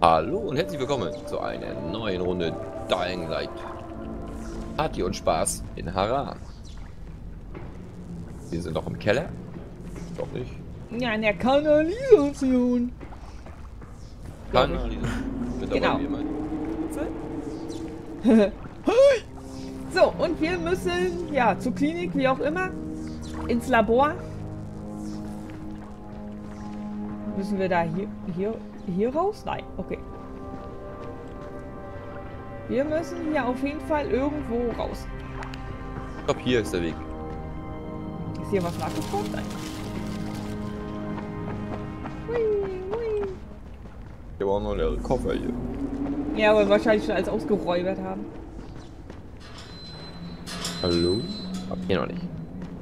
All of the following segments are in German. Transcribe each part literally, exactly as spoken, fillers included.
Hallo und herzlich willkommen zu einer neuen Runde Dying Light. Party und Spaß in Haran. Wir sind noch im Keller. Doch nicht. Ja, in der Kanalisation. Kanalisation. Mit dabei Genau. wie immer. So, und wir müssen, ja, zur Klinik, wie auch immer, ins Labor. Müssen wir da hier, hier, hier raus? Nein, okay. Wir müssen hier auf jeden Fall irgendwo raus. Ich glaube, hier ist der Weg. Ist hier was nachgekommen? Nein. Hui, hui. Hier war noch der Koffer hier. Ja, aber wahrscheinlich schon alles ausgeräubert haben. Hallo? Hab hier noch nicht.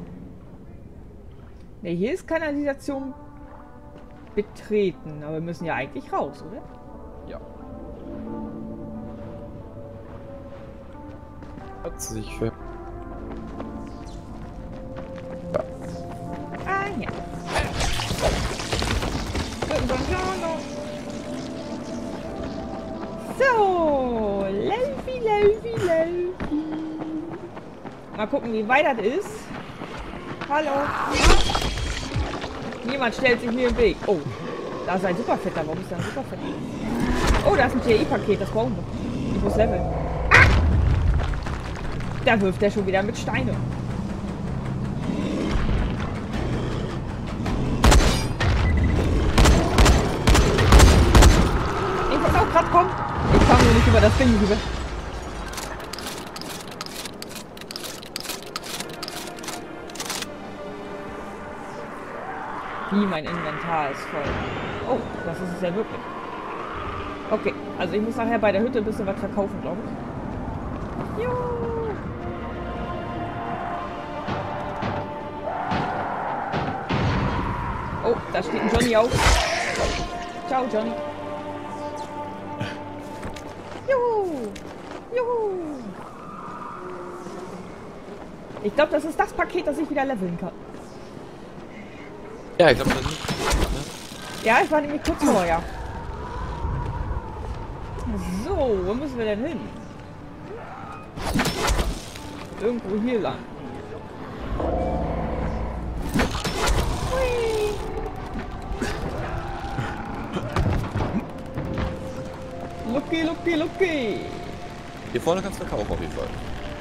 Ne, hier ist Kanalisation betreten, aber wir müssen ja eigentlich raus, oder? Ja. Hat sie sich für... Ja. Ah, ja. So, Laufi, Laufi, Laufi. Mal gucken, wie weit das ist. Hallo. Niemand stellt sich mir im Weg. Oh, da ist ein Superfetter. Warum ist da ein Superfetter? Oh, da ist ein T I-Paket. Das brauchen wir. Ich muss leveln. Ah! Da wirft er schon wieder mit Steine. Ich muss auch gerade kommen. Ich komme nur nicht über das Ding rüber. Wie, mein Inventar ist voll. Oh, das ist es ja wirklich. Okay, also ich muss nachher bei der Hütte ein bisschen was verkaufen, glaube ich. Juhu. Oh, da steht ein Johnny auf. Ciao, Johnny. Juhu. Juhu. Ich glaube, das ist das Paket, das ich wieder leveln kann. Ja, ich glaube, das ist... Ja, ich war nämlich kurz vorher. So, wo müssen wir denn hin? Irgendwo hier lang. Hui. Lucky, lucky, lucky. Hier vorne kannst du verkaufen auf jeden Fall.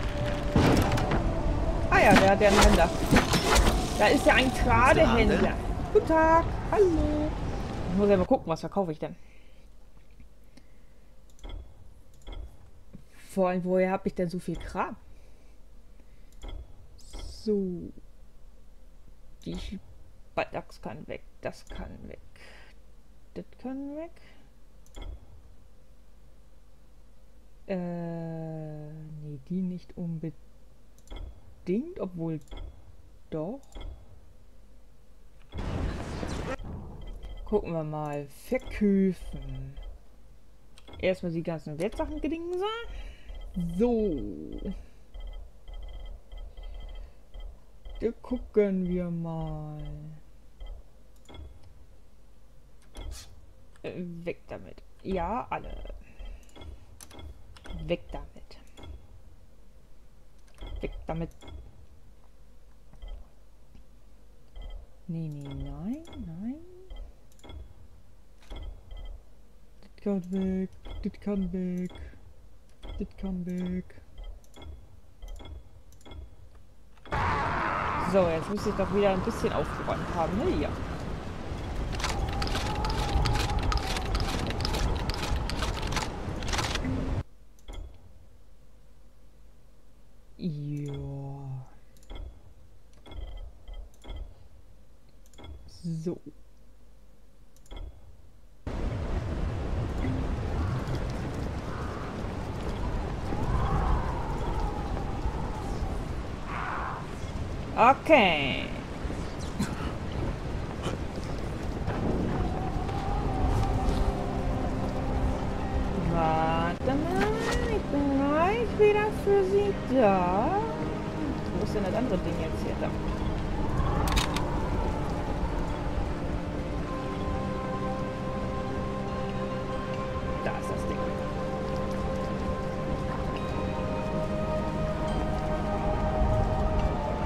Ah ja, der, der Händler. Da ist ja ein Tradehändler. Guten Tag. Hallo. Ich muss ja mal gucken, was verkaufe ich denn. Vor allem, woher habe ich denn so viel Kram? So. Die Badax kann weg. Das kann weg. Das kann weg. Äh, nee, die nicht unbedingt, obwohl doch. Gucken wir mal. Verkaufen. Erstmal die ganzen Wertsachen gedingen. So. Da gucken wir mal. Äh, weg damit. Ja, alle. Weg damit. Weg damit. Nee, nee, nein, nein. Das kann weg. Das kann weg. Das kann weg. So, jetzt muss ich doch wieder ein bisschen aufgeräumt haben, ne? Ja. Ja. So. Okay. Warte mal, ich bin gleich wieder für Sie da. Wo ist denn das andere Ding jetzt hier da?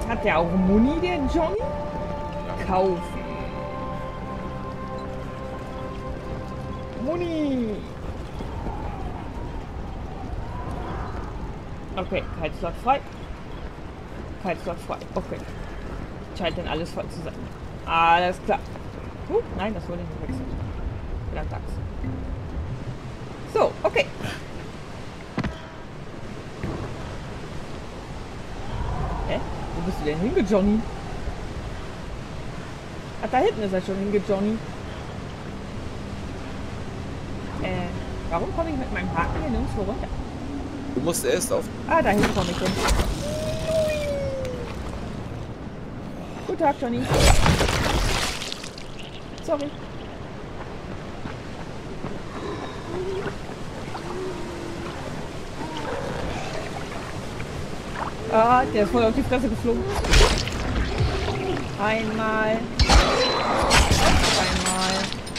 Hat der auch Muni, der Johnny? Kaufen. Muni. Okay, kein Slot frei. Kein Slot frei. Okay. Scheint denn alles voll zu sein. Alles klar. Uh, nein, das wurde nicht gewechselt. Landtags. So, okay. Hä? Wo bist du denn hinge, Johnny? Ach, da hinten ist er schon hinge, Johnny. Äh, warum komme ich mit meinem Haken hier nirgendwo runter? Du musst erst auf... Ah, da hinten komme ich hin. Guten Tag, Johnny. Sorry. Ah, der ist voll auf die Fresse geflogen. Einmal. Einmal.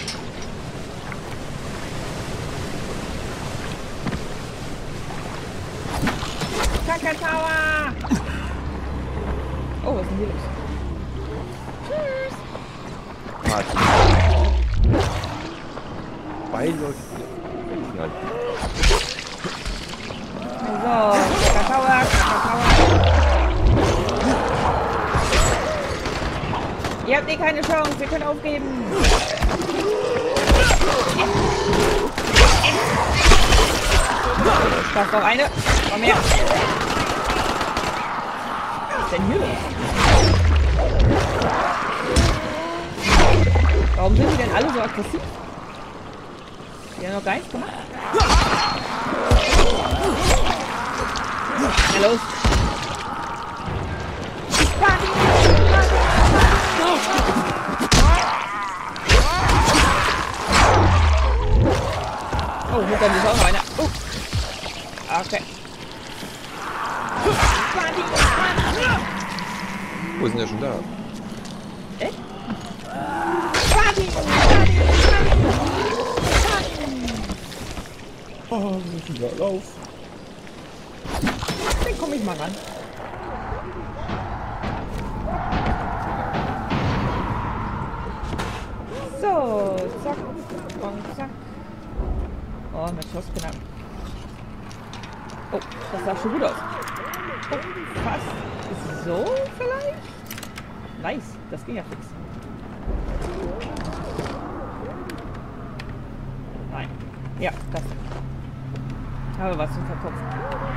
Kakatower! Oh, was ist denn hier los? Tschüss! Party. Beiläufig. So, Kakatower, Kakatower. Ihr habt eh keine Chance, ihr könnt aufgeben. Da ist noch eine. Komm her. Was ist denn hier los? Warum sind die denn alle so aggressiv? Die haben noch gar nichts gemacht. Na los. Oh, hier kommt jetzt auch noch einer. Oh. Okay. Wo sind wir schon da? Echt? Oh, wir müssen da rauf. Dann komme ich mal ran. So, zack und zack. Oh, mit Schusspinner. Oh, das sah schon gut aus. Oh, fast so vielleicht? Nice, das ging ja fix. Nein. Ja, das. Habe was zum Verkopfen.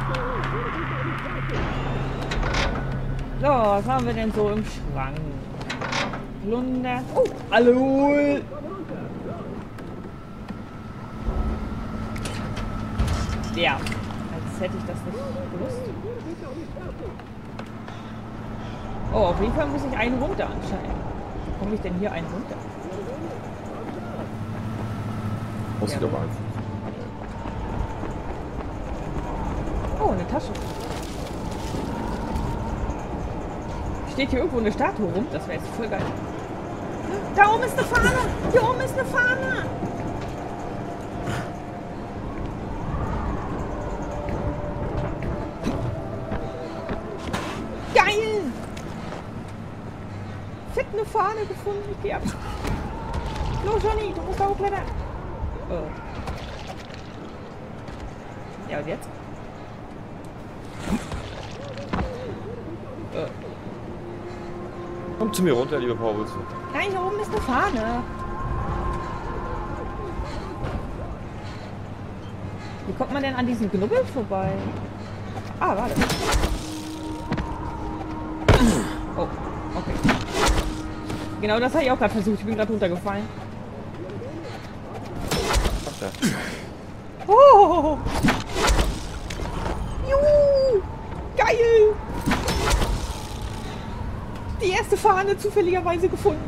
So, was haben wir denn so im Schrank? Plunder. Oh, hallo! Ja, als hätte ich das nicht gewusst. Oh, auf jeden Fall muss ich einen runter anscheinend. Wie komme ich denn hier einen runter? Muss ich doch mal einfach. Oh, eine Tasche. Steht hier irgendwo eine Statue rum? Das wäre jetzt voll geil. Da oben ist eine Fahne! Hier oben ist eine Fahne! Geil! Fett eine Fahne gefunden. Ich geh ab. Los, Johnny, du musst da hochklettern. Oh. Ja, und jetzt? Oh. Komm zu mir runter, liebe Paul. Nein, hier oben ist eine Fahne. Wie kommt man denn an diesen Knubbel vorbei? Ah, warte. Oh, okay. Genau das habe ich auch gerade versucht. Ich bin gerade runtergefallen. Oh! Juhu! Geil! Die erste Fahne zufälligerweise gefunden.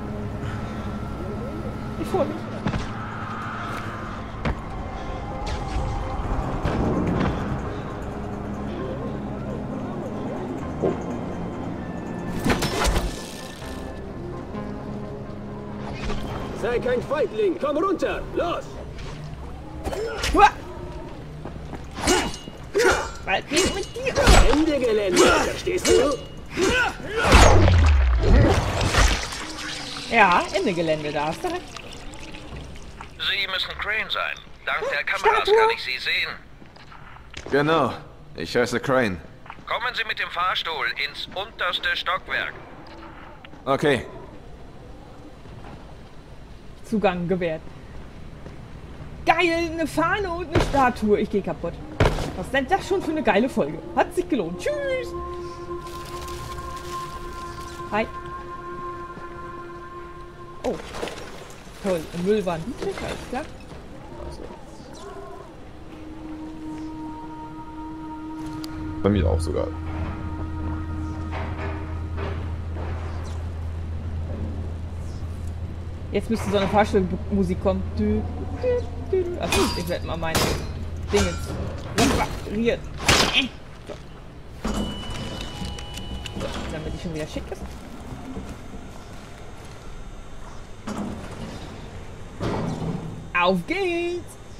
Ich freue mich. Oh. Sei kein Feigling, komm runter, los! Uah. Was geht mit dir? Ende Gelände, verstehst du? Ja, Ende Gelände, da hast du recht. Sie müssen Crane sein. Dank der Kameras Statue. kann ich Sie sehen. Genau. Ich heiße Crane. Kommen Sie mit dem Fahrstuhl ins unterste Stockwerk. Okay. Zugang gewährt. Geil, eine Fahne und eine Statue. Ich gehe kaputt. Was ist denn das schon für eine geile Folge? Hat sich gelohnt. Tschüss. Hi. Oh. Toll. Im Müll war ein Hütchen, alles klar. Also. Bei mir auch sogar. Jetzt müsste so eine Fahrstuhlmusik kommen. Du, du, du, du. Achso, ich werde mal meine Dinge repariert. So. So, damit die schon wieder schick ist. Auf geht's!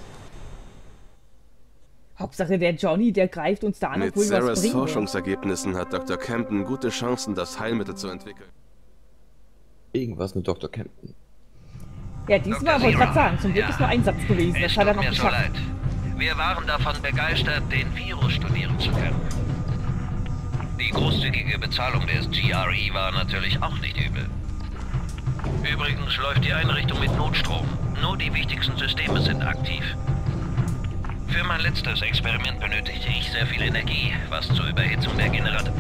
Hauptsache der Johnny, der greift uns da an, Mit obwohl wir was Sarahs bringen. Forschungsergebnissen hat Doktor Camden gute Chancen, das Heilmittel zu entwickeln. Irgendwas mit Doktor Camden. Ja, diesmal wollte ich gerade sagen, zum Glück ist nur ein Satz gewesen. Das Es hat er tut noch mir so geschafft. leid. Wir waren davon begeistert, den Virus studieren zu können. Die großzügige Bezahlung des G R E war natürlich auch nicht übel. Übrigens läuft die Einrichtung mit Notstrom. Nur die wichtigsten Systeme sind aktiv. Für mein letztes Experiment benötigte ich sehr viel Energie, was zur Überhitzung der Generator...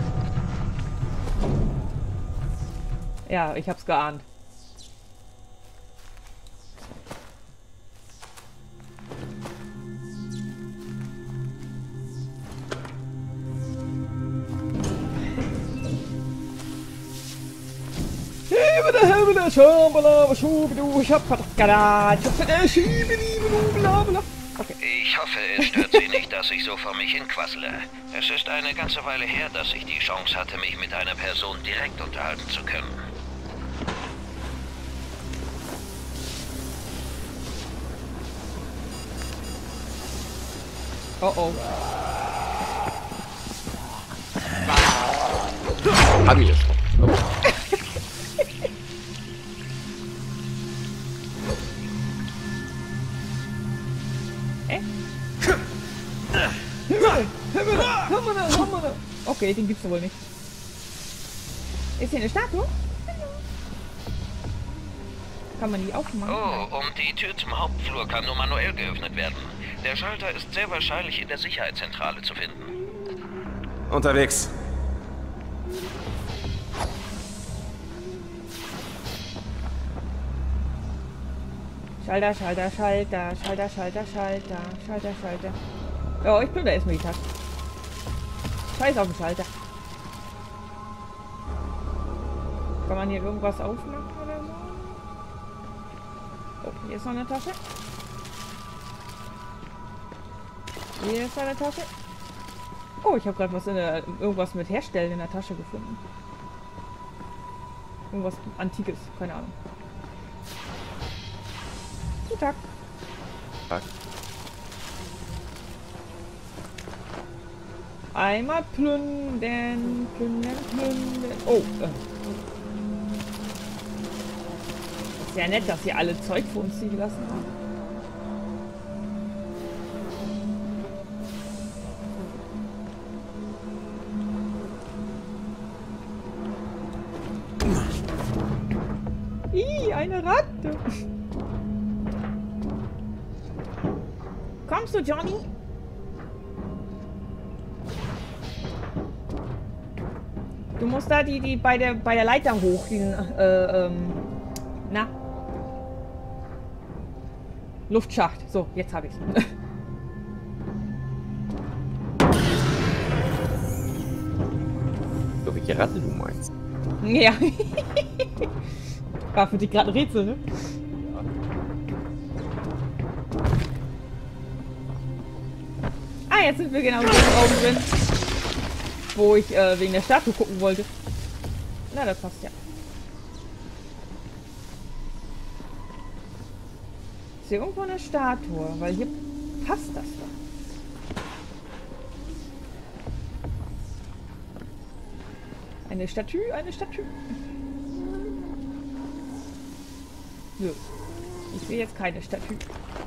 Ja, ich hab's geahnt. Okay. Ich hoffe, es stört Sie nicht, dass ich so vor mich hinquassele. Es ist eine ganze Weile her, dass ich die Chance hatte, mich mit einer Person direkt unterhalten zu können. Oh oh. Hab ich schon. Oh. Äh? Okay, den gibt's wohl nicht. Ist hier eine Statue? Kann man die aufmachen? Oh, und die Tür zum Hauptflur kann nur manuell geöffnet werden. Der Schalter ist sehr wahrscheinlich in der Sicherheitszentrale zu finden. Unterwegs. Schalter, Schalter, Schalter, Schalter, Schalter, Schalter, Schalter, Schalter. Ja, ich bin da erstmal die Tasche. Scheiß auf den Schalter. Kann man hier irgendwas aufmachen oder so? Oh, hier ist noch eine Tasche. Hier ist eine Tasche. Oh, ich habe gerade was in der, irgendwas mit Herstellen in der Tasche gefunden. Irgendwas Antikes, keine Ahnung. Guten Tag. Tag. Einmal plündern, plündern, plündern. Oh, äh. Ist ja nett, dass sie alle Zeug für uns ziehen lassen haben. Ih, eine Ratte. Kommst du, Johnny? Du musst da die, die bei der bei der Leiter hoch, den, äh, ähm, na? Luftschacht. So, jetzt habe ich's. So, welche Ratte du meinst? Ja. War für dich gerade ein Rätsel, ne? Ah, jetzt sind wir genau in dem Raum drin, wo ich äh, wegen der Statue gucken wollte. Na, das passt ja. Ist hier irgendwo eine Statue? Weil hier passt das doch. Eine Statue, eine Statue. Nö. Ich sehe jetzt keine Statue.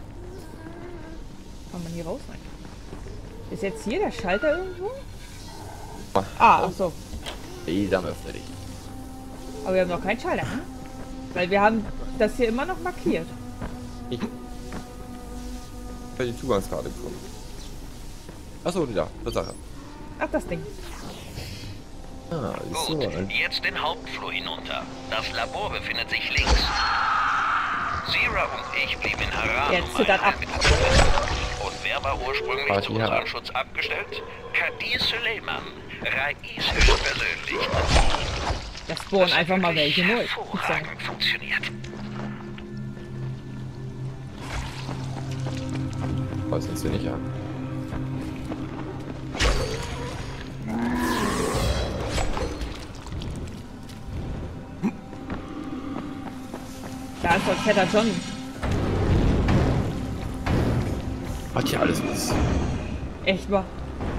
Kann man hier raus? Nein. Ist jetzt hier der Schalter irgendwo? Ah, ach so. Dann öffne dich. Aber wir haben noch keinen Schalter, ne? Weil wir haben das hier immer noch markiert. Ich habe die Zugangskarte bekommen. Achso, die da. Tatsache. Ach, das Ding. Ah, ist so. Gut, jetzt den Hauptflur hinunter. Das Labor befindet sich links. Zira und ich blieben in Haran. Jetzt zittert ab. Und wer war ursprünglich Party zu Haran. unserem Schutz abgestellt? Kadir Suleiman. Rais höchstpersönlich. Das spawnen einfach mal welche neu. Hervorragend funktioniert. Was uns hier nicht an. Da ist doch fetter Johnny. Hat hier alles was. Echt wahr?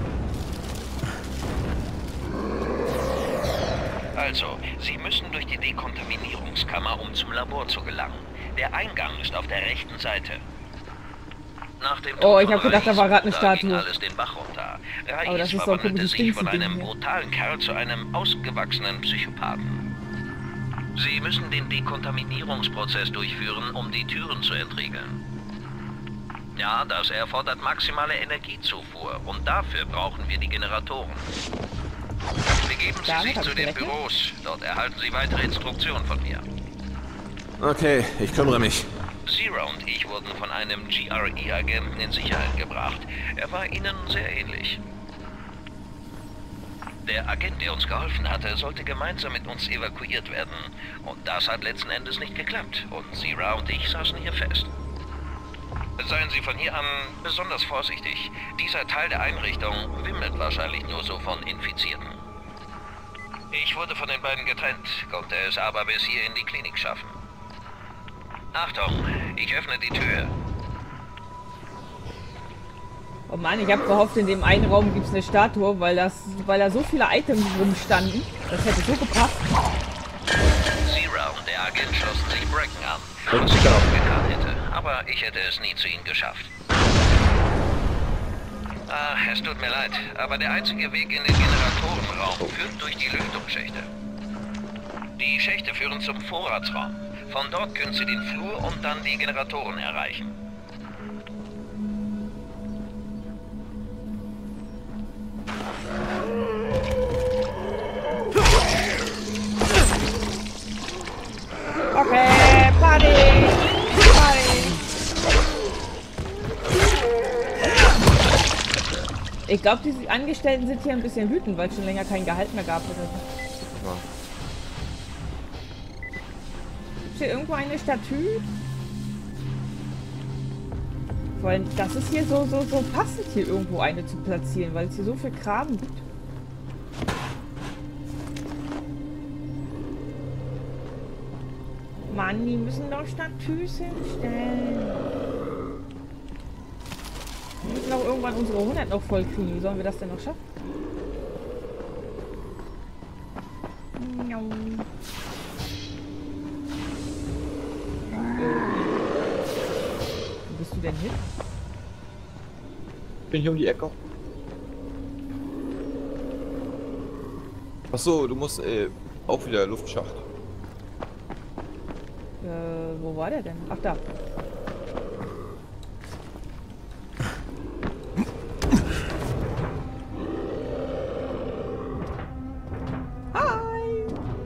Also, Sie müssen durch die Dekontaminierungskammer, um zum Labor zu gelangen. Der Eingang ist auf der rechten Seite. Nach dem Oh, Tod ich hab von gedacht, da Rais, war gerade eine da ging Statue. alles den Bach runter. Aber das Rais ist so ein verwandelte komisches sich von Ding einem hier. brutalen Kerl zu einem ausgewachsenen Psychopathen. Sie müssen den Dekontaminierungsprozess durchführen, um die Türen zu entriegeln. Ja, das erfordert maximale Energiezufuhr und dafür brauchen wir die Generatoren. Begeben Sie Damit sich hab zu ich den gerechnet. Büros. Dort erhalten Sie weitere Instruktionen von mir. Okay, ich kümmere mich. Zira und ich wurden von einem G R E-Agenten in Sicherheit gebracht. Er war Ihnen sehr ähnlich. Der Agent, der uns geholfen hatte, sollte gemeinsam mit uns evakuiert werden. Und das hat letzten Endes nicht geklappt. Und Zira und ich saßen hier fest. Seien Sie von hier an besonders vorsichtig. Dieser Teil der Einrichtung wimmelt wahrscheinlich nur so von Infizierten. Ich wurde von den beiden getrennt, konnte es aber bis hier in die Klinik schaffen. Achtung, ich öffne die Tür. Oh Mann, ich habe gehofft, in dem einen Raum gibt es eine Statue, weil das, weil da so viele Items rumstanden. Das hätte so gepasst. Zira und der Agent schlossen sich Bracken an, was ich auch getan hätte, aber ich hätte es nie zu ihnen geschafft. Ah, es tut mir leid, aber der einzige Weg in den Generatorenraum führt durch die Lüftungsschächte. Die Schächte führen zum Vorratsraum. Von dort können Sie den Flur und dann die Generatoren erreichen. Okay, Party! Party! Ich glaube, die Angestellten sind hier ein bisschen wütend, weil es schon länger kein Gehalt mehr gab oder so. Ja. Ist hier irgendwo eine Statue? Weil das ist hier so, so, so passend, hier irgendwo eine zu platzieren, weil es hier so viel Kram gibt. Mann, die müssen doch Statues hinstellen. Wir müssen auch irgendwann unsere hundert noch voll kriegen. Wie sollen wir das denn noch schaffen? Miau. Wo bist du denn hin? Bin hier um die Ecke. Achso, du musst äh, auch wieder Luftschacht. Äh, wo war der denn? Ach, da. Hi!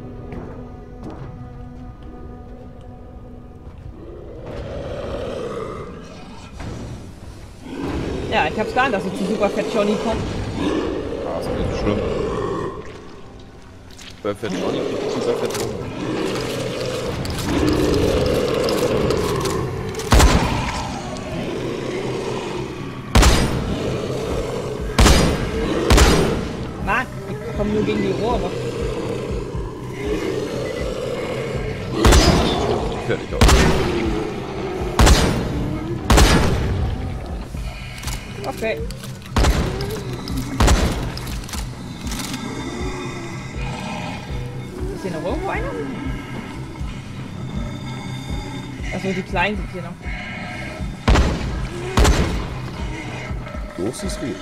Ja, ich hab's geahnt, dass ich zu Super Fett Johnny komme. Ah, ist nicht so schlimm. Super Fett Johnny kriegt Super Fett Junge. Mann, ich komme nur gegen die Rohre. Fertig aus. Okay. Ist hier noch irgendwo einer? Achso, die Kleinen sind hier noch. Los ist gut.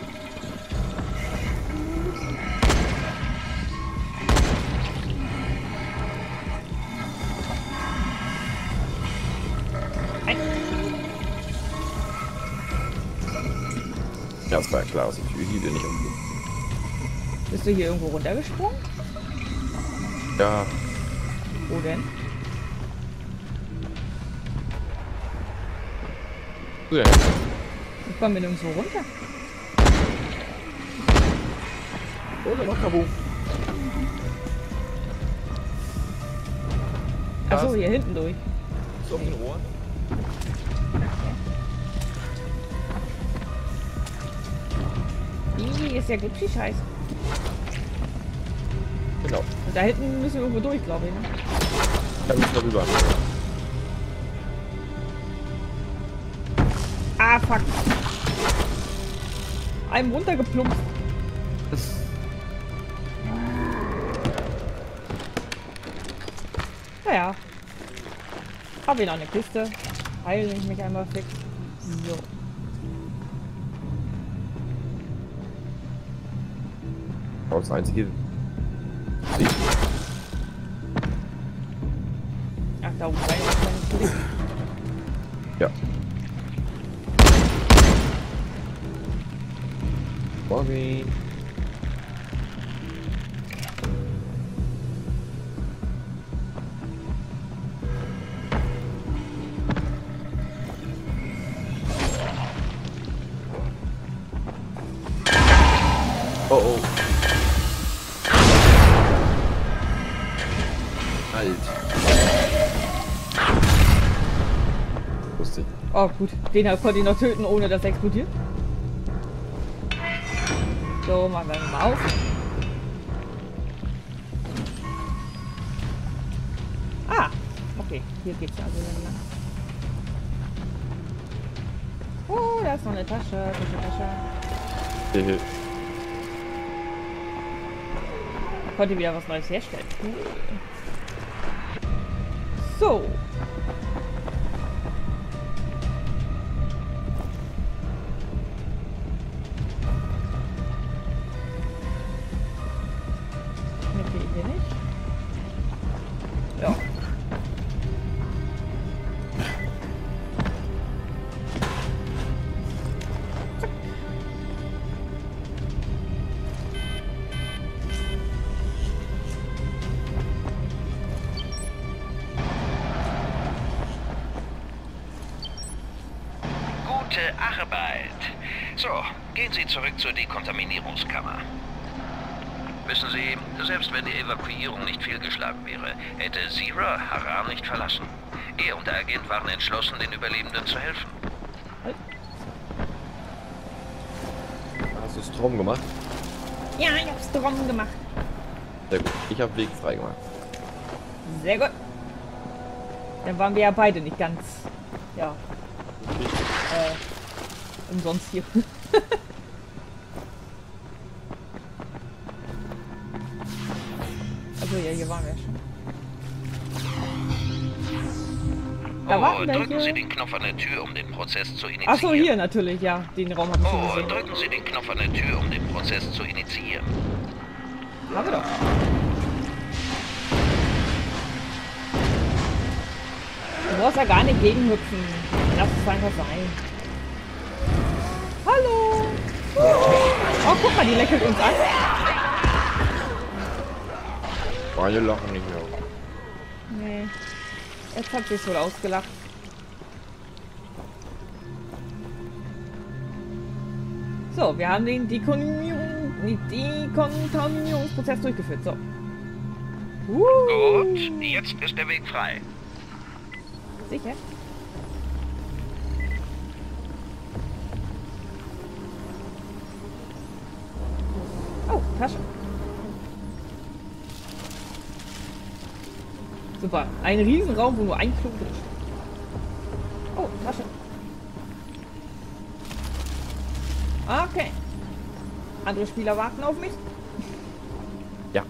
Ja, das war ja klar, dass ich die Tür nicht umgehe. Bist du hier irgendwo runtergesprungen? Ja. Wo denn? Ja. Ich komme mir nirgendwo runter. Oder noch Kabu. Achso, hier hinten durch. So auf den Ohren. Ih, ist ja Gucci scheiße. Genau. Und da hinten müssen wir irgendwo durch, glaube ich. Ne? Da müssen wir rüber. Ah, fuck. Einem runtergeplumpst. Naja. Hab ich noch eine Kiste. Heil ich mich einmal fix. So. Das einzige. Ach, da oben rein. Das ist Ja. Bobby. Oh oh. Halt. Lustig. Oh gut, den konnte ich noch töten, ohne dass er explodiert. So, machen wir mal auf. Ah, okay, hier geht's also lang. Oh, da ist noch eine Tasche, Tasche, Tasche. Hehe. Da konnte ich wieder was Neues herstellen. Cool. So. Hier nicht. Ja. Zack. Gute Arbeit. So, gehen Sie zurück zur Dekontaminierungskammer. Wissen Sie, selbst wenn die Evakuierung nicht fehlgeschlagen wäre, hätte Zira Haran nicht verlassen. Er und der Agent waren entschlossen, den Überlebenden zu helfen. Hast du Strom gemacht? Ja, ich hab's drum gemacht. Sehr gut. Ich habe Weg frei gemacht. Sehr gut. Dann waren wir ja beide nicht ganz, ja, äh, umsonst hier. Also ja, hier waren wir schon. Da Oh, warten wir drücken hier. Sie den Knopf an der Tür, um den Prozess zu initiieren. Achso, hier natürlich, ja. Den Raum habe ich schon Oh, gesehen. drücken Sie den Knopf an der Tür, um den Prozess zu initiieren. Haben wir doch. Du brauchst ja gar nicht gegenhüpfen. Lass es einfach sein. Hallo! Oh, guck mal, die lächelt uns an. Beide lachen nicht mehr. Nee. Jetzt hat sich's wohl ausgelacht. So, wir haben den Dekontaminierung, Dekontaminierungsprozess durchgeführt. So. Uh, Gut, jetzt ist der Weg frei. sicher? Oh, Tasche. Super. Ein Riesenraum, wo nur ein Klo drin steht. Oh, Tasche. Okay. Andere Spieler warten auf mich. Ja.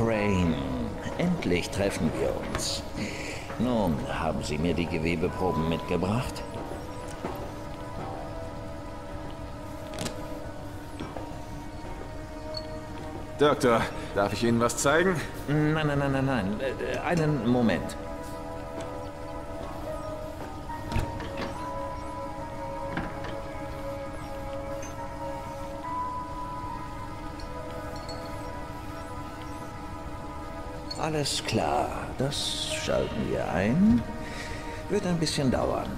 Crane, endlich treffen wir uns. Nun, haben Sie mir die Gewebeproben mitgebracht? Doktor, darf ich Ihnen was zeigen? Nein, nein, nein, nein, nein. Äh, einen Moment. Alles klar, das schalten wir ein. Wird ein bisschen dauern.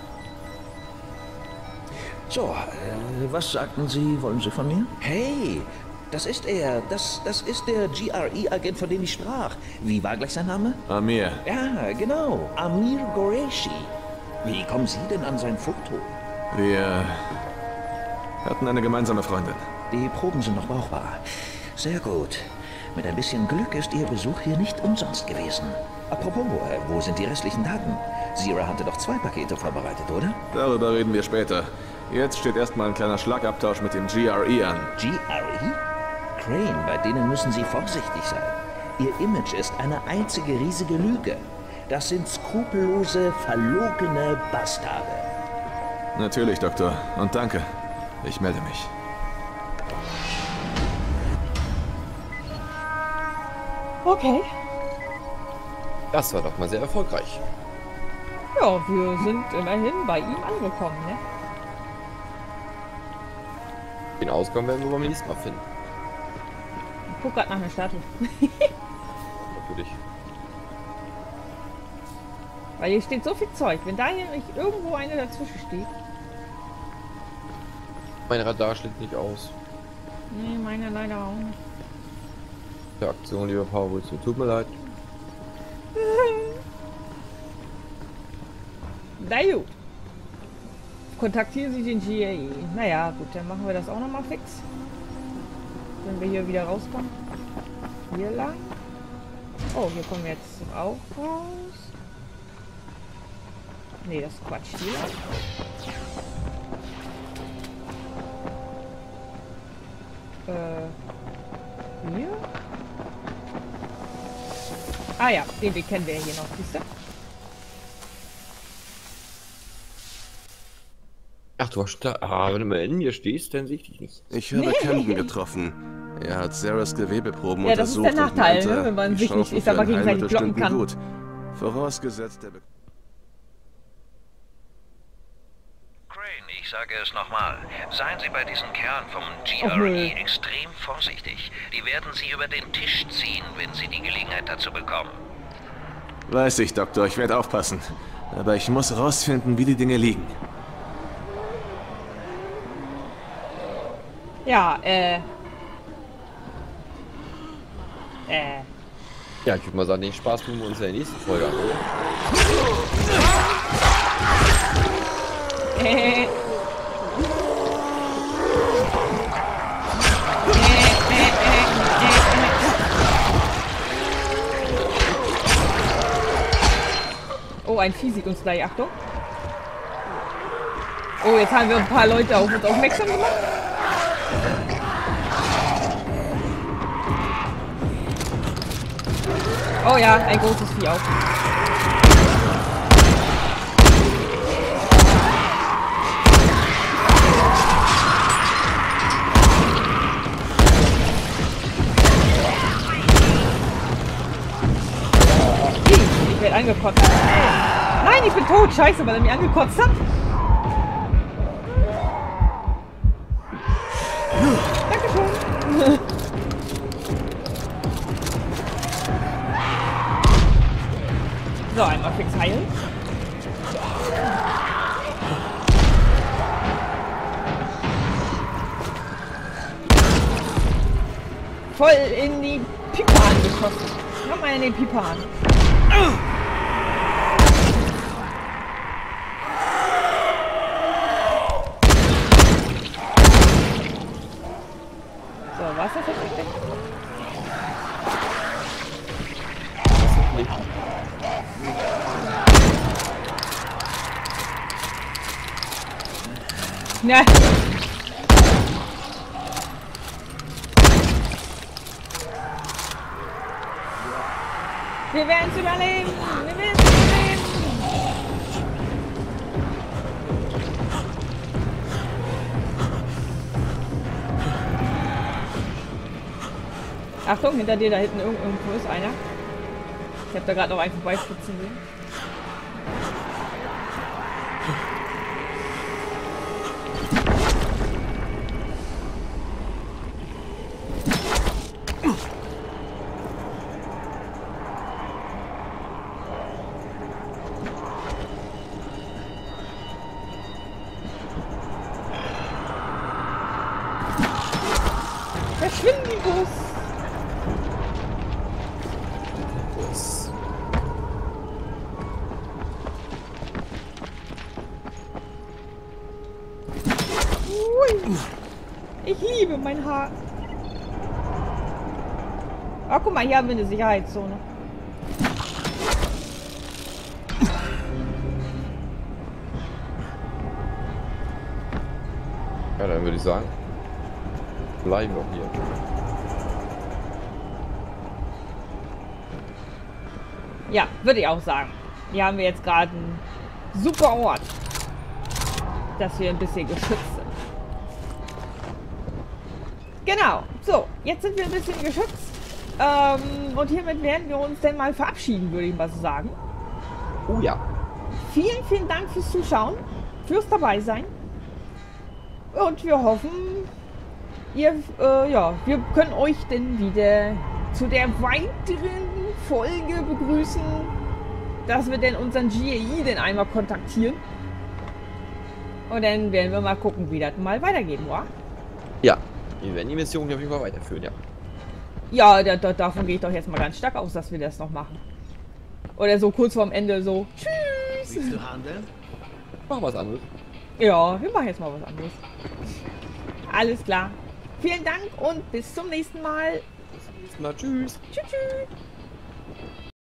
So, äh, was sagten Sie, wollen Sie von mir? Hey, das ist er. Das, das ist der G R E-Agent, von dem ich sprach. Wie war gleich sein Name? Amir. Ja, genau. Amir Qureshi. Wie kommen Sie denn an sein Foto? Wir hatten eine gemeinsame Freundin. Die Proben sind noch brauchbar. Sehr gut. Mit ein bisschen Glück ist Ihr Besuch hier nicht umsonst gewesen. Apropos, äh, wo sind die restlichen Daten? Zira hatte doch zwei Pakete vorbereitet, oder? Darüber reden wir später. Jetzt steht erstmal ein kleiner Schlagabtausch mit dem G R E an. G R E? Crane, bei denen müssen Sie vorsichtig sein. Ihr Image ist eine einzige riesige Lüge. Das sind skrupellose, verlogene Bastarde. Natürlich, Doktor. Und danke. Ich melde mich. Okay. Das war doch mal sehr erfolgreich. Ja, wir sind immerhin bei ihm angekommen, ne? Den Ausgang werden wir beim nächsten Mal finden. Ich guck grad nach einer Statue. Natürlich. Weil hier steht so viel Zeug. Wenn da hier nicht irgendwo eine dazwischen steht. Mein Radar schlägt nicht aus. Nee, meiner leider auch nicht. Der Aktion, lieber Paul, tut mir leid. Na gut. Kontaktieren Sie den G R E. Naja, gut, dann machen wir das auch nochmal fix. Wenn wir hier wieder rauskommen. Hier lang. Oh, hier kommen wir jetzt auch raus. Nee, das ist Quatsch. Hier lang. Äh. Hier? Ah ja, den Weg kennen wir ja hier noch, siehst du? Ach, du hast da. Ah, wenn du mal in mir stehst, dann sehe ich dich nicht. Ich habe Camden getroffen. Er hat Sarahs Gewebeproben Ja, das ist untersucht der Nachteil, und meinte, ne, wenn man die sich nicht, Chancen ich sag mal, für ein gegenseitig Heilmittel blocken kann. stünden gut. Vorausgesetzt, der Be Crane, ich sage es nochmal. Seien Sie bei diesen Kerlen vom G Och, R nö. E extrem vorsichtig. Die werden Sie über den Tisch ziehen, wenn Sie die Gelegenheit dazu bekommen. Weiß ich, Doktor, ich werde aufpassen. Aber ich muss rausfinden, wie die Dinge liegen. Ja, äh. Äh. Ja, ich würde mal sagen, den Spaß tun wir uns in der nächsten Folge an, oder? Äh. Oh, ein Vieh sieht uns gleich. Achtung. Oh, jetzt haben wir ein paar Leute auf uns aufmerksam gemacht. Oh ja, ein großes Vieh auch. Ich werde angekotzt. Nein, ich bin tot. Scheiße, weil er mich angekotzt hat. Dankeschön. So, einmal fix heilen. Voll in die Pipan geschossen. Komm mal in den Pipan. So, was ist das jetzt? Ne. Wir werden es überleben! Wir werden es überleben! Achtung, hinter dir da hinten irgendwo ist einer. Ich habe da gerade noch einen vorbeispitzen sehen. Verschwinden die Bus! Bus. Ui. Ich liebe mein Haar. Oh, guck mal, hier haben wir eine Sicherheitszone. Ja, dann würde ich sagen, bleiben wir hier. Ja, würde ich auch sagen. Hier haben wir jetzt gerade einen super Ort, dass wir ein bisschen geschützt sind. Genau. So, jetzt sind wir ein bisschen geschützt. Ähm, und hiermit werden wir uns denn mal verabschieden, würde ich mal so sagen. Oh ja. Vielen, vielen Dank fürs Zuschauen, fürs Dabeisein. Und wir hoffen, ihr, äh, ja, wir können euch denn wieder zu der weiteren Folge begrüßen, dass wir denn unseren G A I denn einmal kontaktieren. Und dann werden wir mal gucken, wie das mal weitergeht, wa? Ja, wir werden die Mission auf jeden Fall weiterführen, ja. Ja, da, da, davon gehe ich doch jetzt mal ganz stark aus, dass wir das noch machen. Oder so kurz vorm Ende so, tschüss. Willst du handeln? Machen wir was anderes. Ja, wir machen jetzt mal was anderes. Alles klar. Vielen Dank und bis zum nächsten Mal. Bis zum nächsten Mal. Tschüss. Tschüss, tschüss.